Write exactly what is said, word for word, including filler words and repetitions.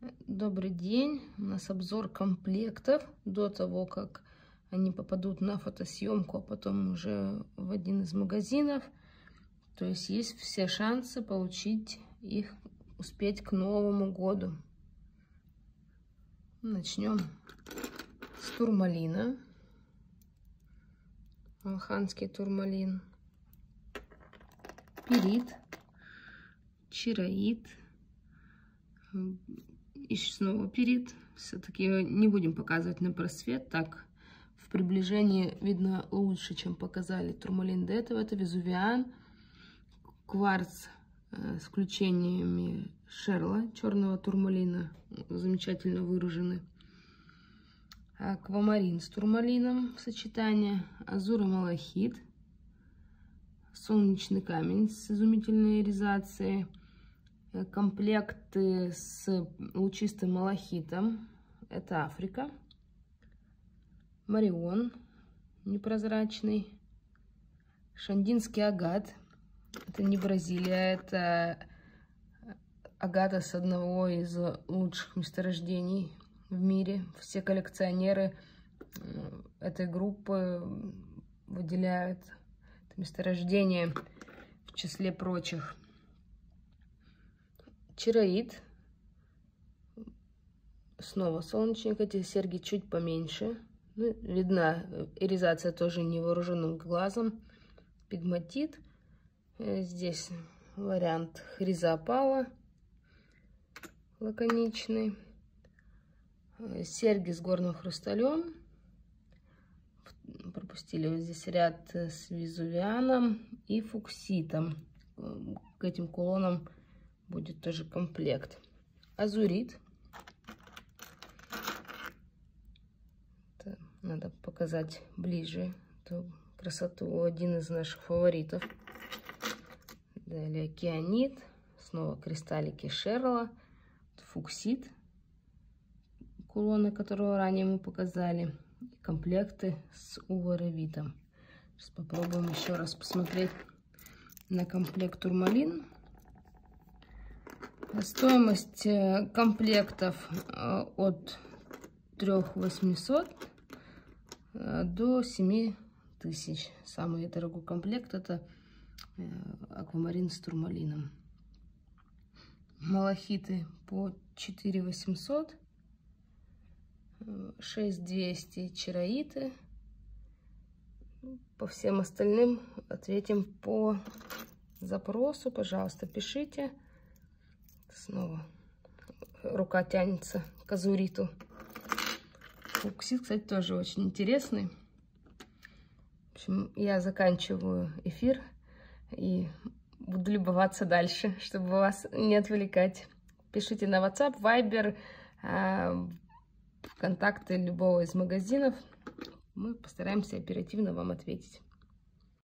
Добрый день! У нас обзор комплектов до того, как они попадут на фотосъемку, а потом уже в один из магазинов. То есть есть все шансы получить их, успеть к Новому году. Начнем с турмалина. Алханский турмалин. Пирит. Чароид. И снова пирит. Все-таки не будем показывать на просвет. Так, в приближении видно лучше, чем показали турмалин до этого. Это везувиан. Кварц э, с включениями шерла, черного турмалина. Замечательно выражены. Аквамарин с турмалином в сочетании. Азуро-малахит. Солнечный камень с изумительной иризацией. Комплекты с лучистым малахитом. Это Африка. Марион непрозрачный. Шандинский агат. Это не Бразилия, это агата с одного из лучших месторождений в мире. Все коллекционеры этой группы выделяют это месторождение в числе прочих. Чароид. Снова солнечник. Эти серьги чуть поменьше. Ну, видна иризация тоже невооруженным глазом. Пигматит. Здесь вариант хризопала. Лаконичный. Серьги с горным хрусталем. Пропустили вот здесь ряд с везувианом и фукситом. К этим кулонам будет тоже комплект. Азурит. Это надо показать ближе эту красоту. Один из наших фаворитов. Далее кианит. Снова кристаллики шерла. Фуксит. Кулоны, которые ранее мы показали. И комплекты с уворовитом. Сейчас попробуем еще раз посмотреть на комплект турмалин. Стоимость комплектов от трёх тысяч восьмисот до семи тысяч. Самый дорогой комплект — это аквамарин с турмалином. Малахиты по четыре тысячи восемьсот, шесть тысяч двести чароиты. По всем остальным ответим по запросу. Пожалуйста, пишите. Снова рука тянется к азуриту. Фуксит, кстати, тоже очень интересный. В общем, я заканчиваю эфир и буду любоваться дальше, чтобы вас не отвлекать. Пишите на WhatsApp, Viber, контакты любого из магазинов. Мы постараемся оперативно вам ответить.